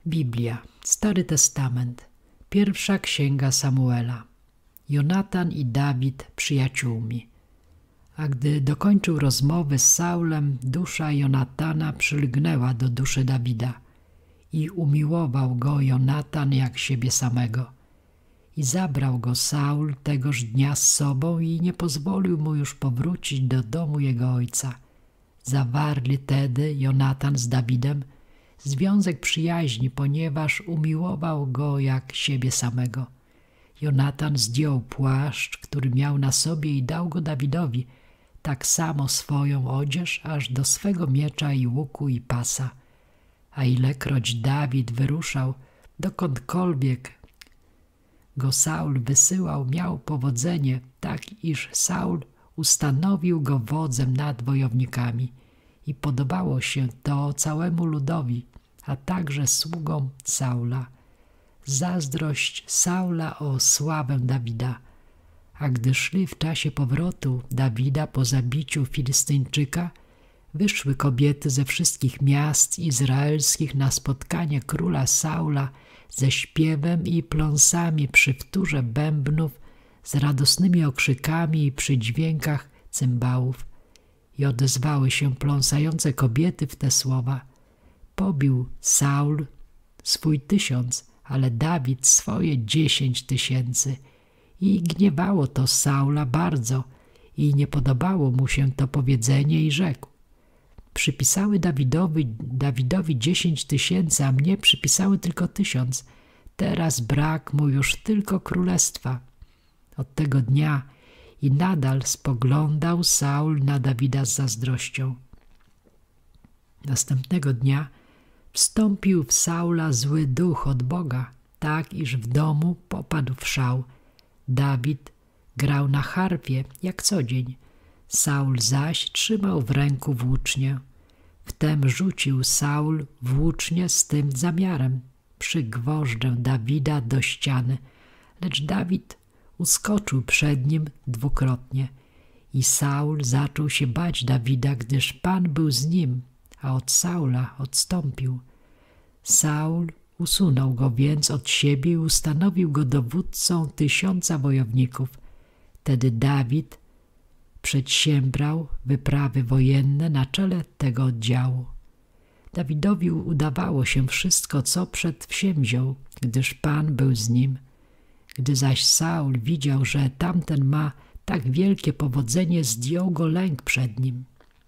Biblia, Stary Testament, pierwsza księga Samuela. Jonatan i Dawid przyjaciółmi. A gdy dokończył rozmowy z Saulem, dusza Jonatana przylgnęła do duszy Dawida i umiłował go Jonatan jak siebie samego. I zabrał go Saul tegoż dnia z sobą i nie pozwolił mu już powrócić do domu jego ojca. Zawarli tedy Jonatan z Dawidem związek przyjaźni, ponieważ umiłował go jak siebie samego. Jonatan zdjął płaszcz, który miał na sobie i dał go Dawidowi, tak samo swoją odzież, aż do swego miecza i łuku i pasa. A ilekroć Dawid wyruszał, dokądkolwiek go Saul wysyłał, miał powodzenie, tak iż Saul ustanowił go wodzem nad wojownikami i podobało się to całemu ludowi, a także sługom Saula. Zazdrość Saula o sławę Dawida. A gdy szli w czasie powrotu Dawida po zabiciu Filistyńczyka, wyszły kobiety ze wszystkich miast izraelskich na spotkanie króla Saula ze śpiewem i pląsami przy wtórze bębnów, z radosnymi okrzykami i przy dźwiękach cymbałów. I odezwały się pląsające kobiety w te słowa: pobił Saul swój 1000, ale Dawid swoje 10 000. I gniewało to Saula bardzo i nie podobało mu się to powiedzenie i rzekł: przypisały Dawidowi 10 000, a mnie przypisały tylko 1000. Teraz brak mu już tylko królestwa. Od tego dnia i nadal spoglądał Saul na Dawida z zazdrością. Następnego dnia wstąpił w Saula zły duch od Boga, tak iż w domu popadł w szał. Dawid grał na harfie jak co dzień. Saul zaś trzymał w ręku włócznię. Wtem rzucił Saul włócznię z tym zamiarem: przygwożdżę Dawida do ściany. Lecz Dawid uskoczył przed nim dwukrotnie. I Saul zaczął się bać Dawida, gdyż Pan był z nim, a od Saula odstąpił. Saul usunął go więc od siebie i ustanowił go dowódcą 1000 wojowników. Tedy Dawid przedsiębrał wyprawy wojenne na czele tego oddziału. Dawidowi udawało się wszystko, co przedsięwziął, gdyż Pan był z nim. Gdy zaś Saul widział, że tamten ma tak wielkie powodzenie, zdjął go lęk przed nim.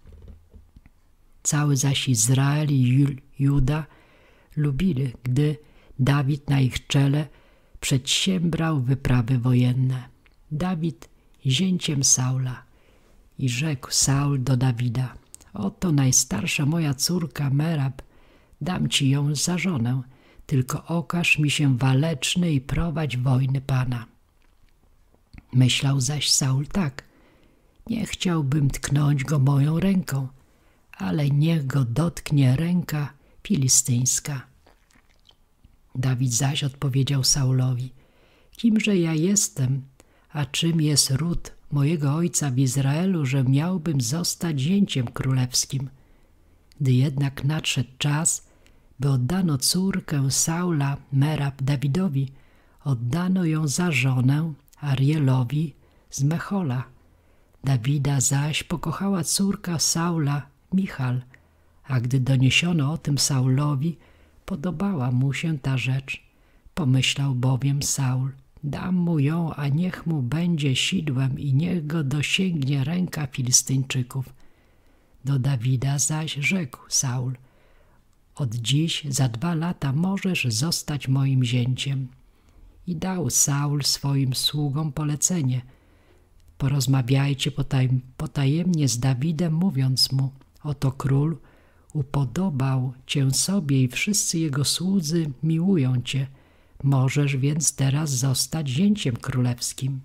Cały zaś Izrael i Juda lubili, gdy Dawid na ich czele przedsiębrał wyprawy wojenne. Dawid zięciem Saula. I rzekł Saul do Dawida: oto najstarsza moja córka Merab, dam ci ją za żonę, tylko okaż mi się waleczny i prowadź wojny Pana. Myślał zaś Saul tak: nie chciałbym tknąć go moją ręką, ale niech go dotknie ręka filistyńska. Dawid zaś odpowiedział Saulowi: kimże ja jestem, a czym jest ród mojego ojca w Izraelu, że miałbym zostać zięciem królewskim? Gdy jednak nadszedł czas, by oddano córkę Saula, Merab, Dawidowi, oddano ją za żonę Arielowi z Mechola. Dawida zaś pokochała córka Saula, Michal, a gdy doniesiono o tym Saulowi, podobała mu się ta rzecz. Pomyślał bowiem Saul: dam mu ją, a niech mu będzie sidłem i niech go dosięgnie ręka Filistyńczyków. Do Dawida zaś rzekł Saul: od dziś za 2 lata możesz zostać moim zięciem. I dał Saul swoim sługom polecenie: porozmawiajcie potajemnie z Dawidem, mówiąc mu: oto król upodobał cię sobie i wszyscy jego słudzy miłują cię. Możesz więc teraz zostać zięciem królewskim.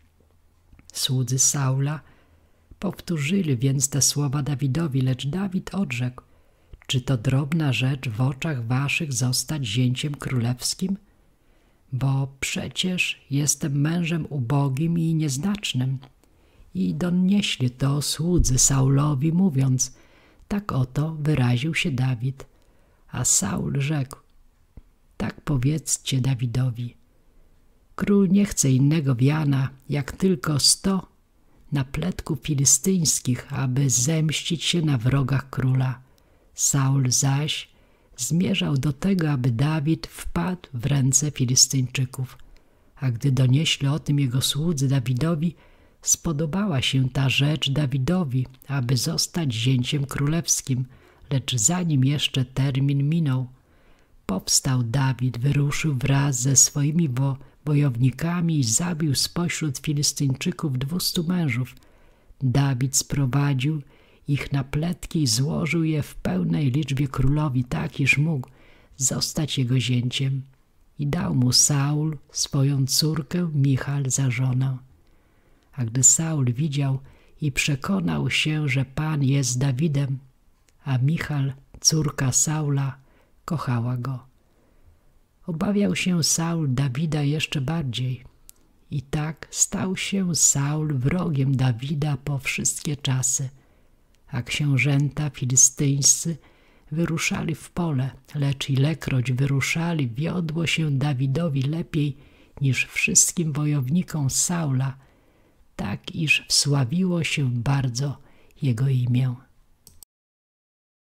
Słudzy Saula powtórzyli więc te słowa Dawidowi, lecz Dawid odrzekł: czy to drobna rzecz w oczach waszych zostać zięciem królewskim? Bo przecież jestem mężem ubogim i nieznacznym. I donieśli to słudzy Saulowi, mówiąc: tak oto wyraził się Dawid. A Saul rzekł: tak powiedzcie Dawidowi. Król nie chce innego wiana, jak tylko 100 napletków filistyńskich, aby zemścić się na wrogach króla. Saul zaś zmierzał do tego, aby Dawid wpadł w ręce Filistyńczyków. A gdy donieśli o tym jego słudzy Dawidowi, spodobała się ta rzecz Dawidowi, aby zostać zięciem królewskim, lecz zanim jeszcze termin minął, powstał Dawid, wyruszył wraz ze swoimi wojownikami i zabił spośród Filistyńczyków 200 mężów. Dawid sprowadził ich na pletki i złożył je w pełnej liczbie królowi, tak iż mógł zostać jego zięciem. I dał mu Saul swoją córkę Michal za żonę. A gdy Saul widział i przekonał się, że Pan jest Dawidem, a Michal, córka Saula, kochała go, obawiał się Saul Dawida jeszcze bardziej. I tak stał się Saul wrogiem Dawida po wszystkie czasy. A książęta filistyńscy wyruszali w pole, lecz ilekroć wyruszali, wiodło się Dawidowi lepiej niż wszystkim wojownikom Saula, tak iż wsławiło się bardzo jego imię.